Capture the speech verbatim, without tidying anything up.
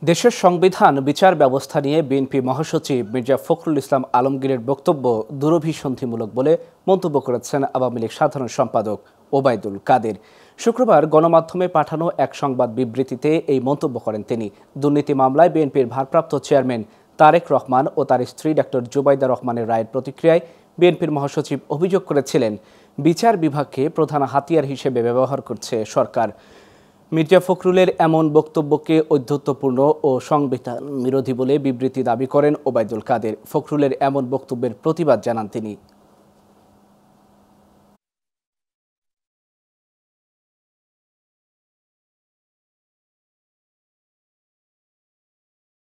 দেশের সংবিধান বিচার ব্যবস্থা নিয়ে বিএনপি মহাসচিব মির্জা ফখরুল ইসলাম আলমগীরের বক্তব্য দুরভিসন্ধিমূলক বলে মন্তব্য করেছেন আওয়ামী লীগ সাধারণ সম্পাদক ওবায়দুল কাদের। শুক্রবার গণমাধ্যমে পাঠানো এক সংবাদ বিবৃতিতে এই মন্তব্য করেন তিনি। দুর্নীতি মামলায় বিএনপির ভারপ্রাপ্ত চেয়ারম্যান তারেক রহমান ও তার স্ত্রী ডক্টর জুবাইদা রহমানের রায়ের প্রতিক্রিয়ায় বিএনপির মহাসচিব অভিযোগ করেছিলেন, বিচার বিভাগকে প্রধান হাতিয়ার হিসেবে ব্যবহার করছে সরকার। মির্জা ফখরুলের এমন বক্তব্যকে ঔদ্ধত্যপূর্ণ ও সংবিধান বিরোধী বলে বিবৃতি দাবি করেন ওবায়দুল কাদের। ফখরুলের এমন বক্তব্যের প্রতিবাদ জানান তিনি।